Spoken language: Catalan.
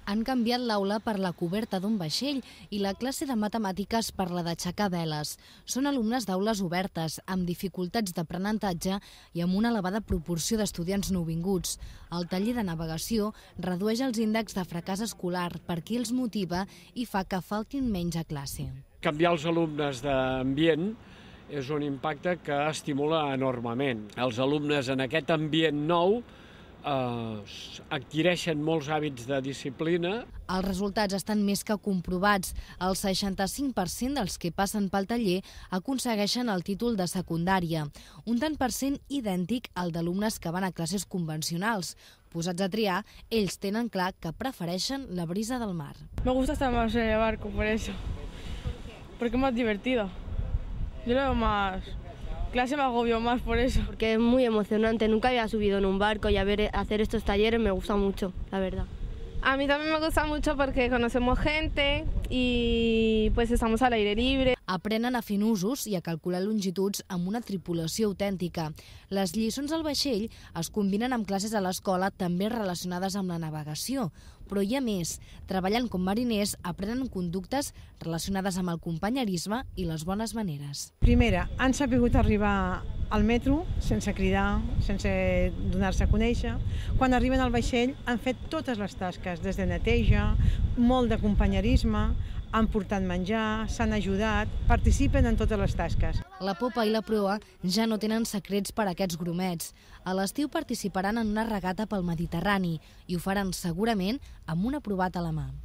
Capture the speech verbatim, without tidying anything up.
Han canviat l'aula per la coberta d'un vaixell i la classe de matemàtiques per la d'aixecar veles. Són alumnes d'aules obertes, amb dificultats d'aprenentatge i amb una elevada proporció d'estudiants nouvinguts. El taller de navegació redueix els índexs de fracàs escolar perquè els motiva i fa que faltin menys a classe. Canviar els alumnes d'ambient és un impacte que estimula enormement. Els alumnes en aquest ambient nou eh, adquireixen molts hàbits de disciplina. Els resultats estan més que comprovats. El seixanta-cinc per cent dels que passen pel taller aconsegueixen el títol de secundària, un tant per cent idèntic al d'alumnes que van a classes convencionals. Posats a triar, ells tenen clar que prefereixen la brisa del mar. Me gusta estar más en el barco, por eso. Porque es más divertido. Yo lo veo más... Clase me agobio más por eso. Porque es muy emocionante. Nunca había subido en un barco y a ver, hacer estos talleres me gusta mucho, la verdad. A mí también me gusta mucho porque conocemos gente y pues estamos al aire libre. Aprenen a fer nusos i a calcular longituds amb una tripulació autèntica. Les lliçons al vaixell es combinen amb classes a l'escola també relacionades amb la navegació. Però hi ha més. Treballant com mariners, aprenen conductes relacionades amb el companyerisme i les bones maneres. Primera, han sabut arribar al metro sense cridar, sense donar-se a conèixer. Quan arriben al vaixell han fet totes les tasques, des de neteja, molt de companyerisme, han portat menjar, s'han ajudat, participen en totes les tasques. La popa i la proa ja no tenen secrets per a aquests grumets. A l'estiu participaran en una regata pel Mediterrani i ho faran segurament amb una probata a la mà.